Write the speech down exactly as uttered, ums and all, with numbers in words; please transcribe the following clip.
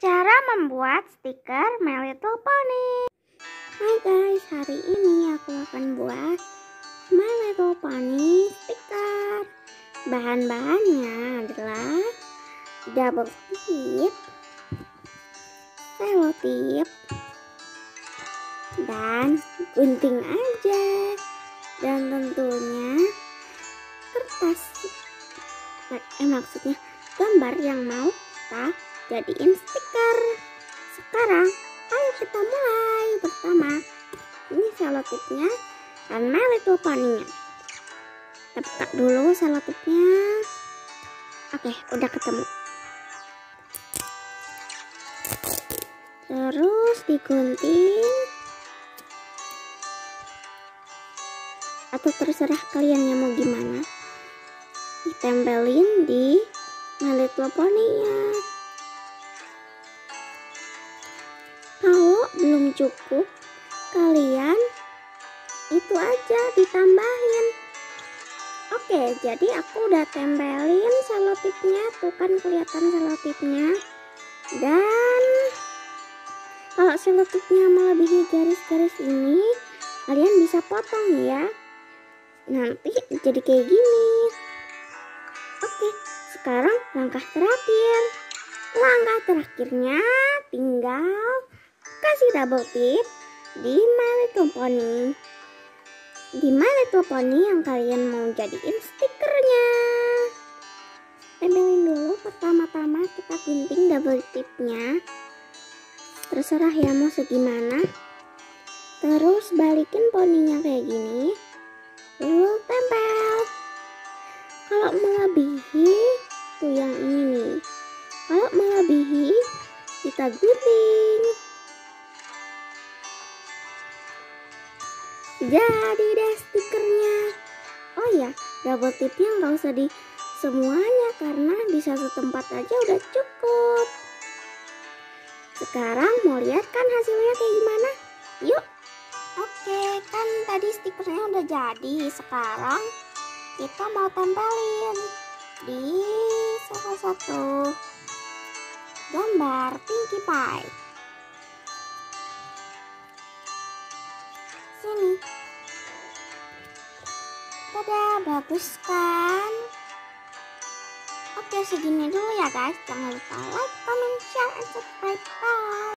Cara membuat stiker My Little Pony. Hai guys, hari ini aku akan buat My Little Pony stiker. Bahan-bahannya adalah double tip, selotip, dan gunting aja, dan tentunya kertas. Eh maksudnya gambar yang mau kita jadiin stiker. Sekarang ayo kita mulai. Pertama, ini selotipnya dan My Little Pony-nya. Kita buka dulu selotipnya. Oke, udah ketemu. Terus digunting, atau terserah kalian yang mau gimana. Ditempelin di My Little Pony-nya. Kalau belum cukup, kalian itu aja ditambahin. Oke, jadi aku udah tempelin selotipnya, tuh kan kelihatan selotipnya. Dan kalau selotipnya melebihi garis-garis ini, kalian bisa potong ya. Nanti jadi kayak gini. Oke, sekarang langkah terakhir. Langkah terakhirnya tinggal kasih double tip di My Little Pony. Di My Little Pony yang kalian mau jadiin stikernya. Tempelin dulu, pertama-tama kita gunting double tipnya. Terserah ya mau segimana. Terus balikin poninya kayak gini. Lalu tempel. Kalau melebihi tuh yang ini nih. Kalau melebihi kita gunting. Jadi deh stikernya. Oh ya, double tipnya nggak usah di semuanya karena di satu tempat aja udah cukup. Sekarang mau lihat kan hasilnya kayak gimana? Yuk. Oke, kan tadi stikernya udah jadi. Sekarang kita mau tempelin di salah satu gambar Pinkie Pie. Sini. Tada, bagus kan? Oke, segini dulu ya guys. Jangan lupa like, comment, share, and subscribe. Bye.